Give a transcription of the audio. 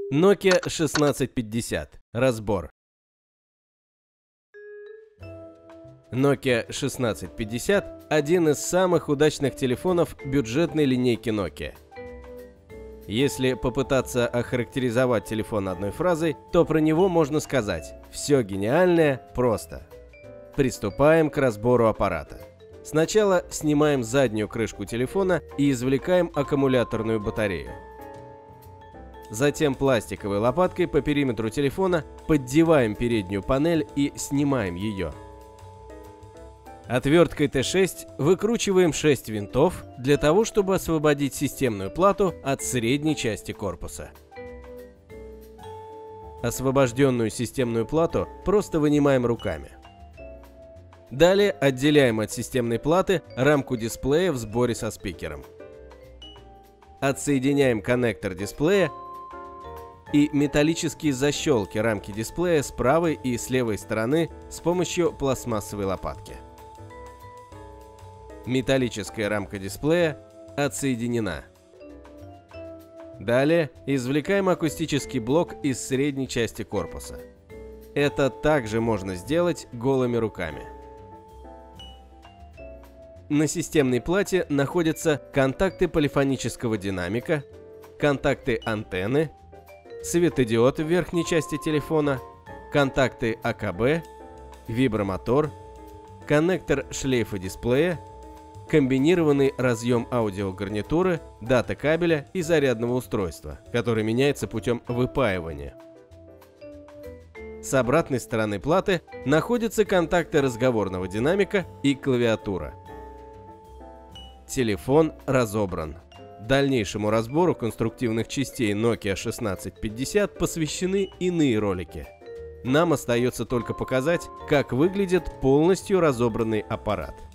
Nokia 1650. Разбор. Nokia 1650 – один из самых удачных телефонов бюджетной линейки Nokia. Если попытаться охарактеризовать телефон одной фразой, то про него можно сказать: все гениальное просто. Приступаем к разбору аппарата. Сначала снимаем заднюю крышку телефона и извлекаем аккумуляторную батарею. Затем пластиковой лопаткой по периметру телефона поддеваем переднюю панель и снимаем ее. Отверткой Т6 выкручиваем 6 винтов для того, чтобы освободить системную плату от средней части корпуса. Освобожденную системную плату просто вынимаем руками. Далее отделяем от системной платы рамку дисплея в сборе со спикером. Отсоединяем коннектор дисплея и металлические защелки рамки дисплея с правой и с левой стороны с помощью пластмассовой лопатки. Металлическая рамка дисплея отсоединена. Далее извлекаем акустический блок из средней части корпуса. Это также можно сделать голыми руками. На системной плате находятся контакты полифонического динамика, контакты антенны, светодиод в верхней части телефона, контакты АКБ, вибромотор, коннектор шлейфа дисплея, комбинированный разъем аудиогарнитуры, дата кабеля и зарядного устройства, который меняется путем выпаивания. С обратной стороны платы находятся контакты разговорного динамика и клавиатура. Телефон разобран. Дальнейшему разбору конструктивных частей Nokia 1650 посвящены иные ролики. Нам остается только показать, как выглядит полностью разобранный аппарат.